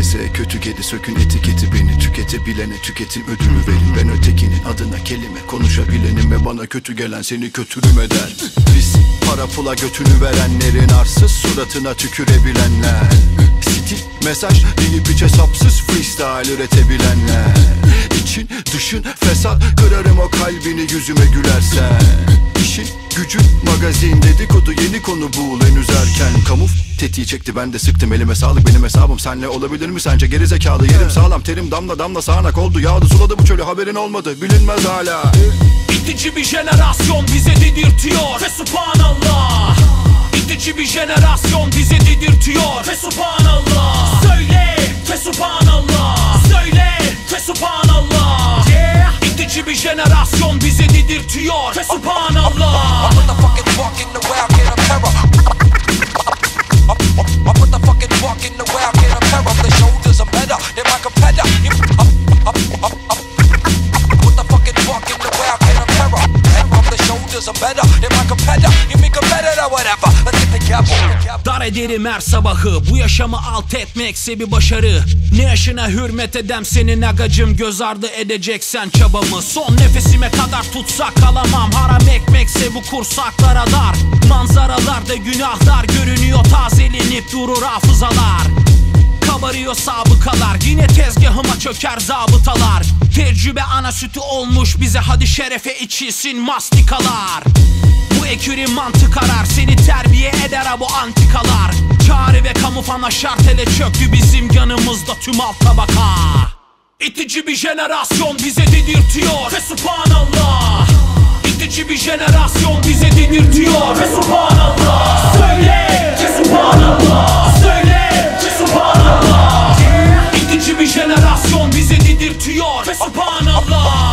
herkese kötü kedi sökün etiketi, beni tüketebilene tüketim ödülü verin. Ben ötekinin adına kelime konuşabilenim ve bana kötü gelen seni kötürüm eder. Biz para pula götünü verenlerin arsız suratına tükürebilenler. Stil, mesaj, dinip hiç hesapsız freestyle üretebilenler. İçin dışın fesat, kırarım o kalbini yüzüme gülersen. İşin gücün magazin, dedikodu yeni konu bul henüz erken. Kamuf tetiği çekti, ben de sıktım, elime sağlık, benim hesabım senle olabilir mi sence? Gerizekalı yerim sağlam, terim damla damla sağanak oldu. Yağdı suladı bu çölü, haberin olmadı, bilinmez hala. İtici bir jenerasyon bize dedirtiyor ve subhanallah. İtici bir jenerasyon bize dedirtiyor ve subhanallah. Söyle ve subhanallah. Söyle ve subhanallah. Yeah. İtici bir jenerasyon bize dedirtiyor ve subhanallah. I put the fucking walk in the way, I get a terror. I put the fucking walk in the way, I get a terror. The shoulders are better than my competitor. I put the fucking walk in the way, I get a terror. The shoulders are better than my competitor. You mean competitor, whatever. Let's get together. Dar ederim her sabahı, bu yaşamı alt etmekse bir başarı. Ne yaşına hürmet edem senin agacım, göz ardı edeceksen çabamı. Son nefesime kadar tutsak kalamam, haram ekmekse bu kursaklara dar. Manzaralarda günahlar görünüyor, tazelenip durur hafızalar. Kabarıyor sabıkalar, yine tezgahıma çöker zabıtalar. Tecrübe ana sütü olmuş bize, hadi şerefe içilsin mastikalar. Bu ekürü mantık arar, seni terbiye eder ha bu antikalar. Çare ve kamu fana şartele çöktü bizim yanımızda tüm alt tabaka. İtici bir jenerasyon bize dedirtiyor ve subhanallah. İtici bir jenerasyon bize dedirtiyor ve subhanallah. Söyle ve subhanallah. Söyle ve subhanallah. İtici bir jenerasyon bize dedirtiyor ve subhanallah.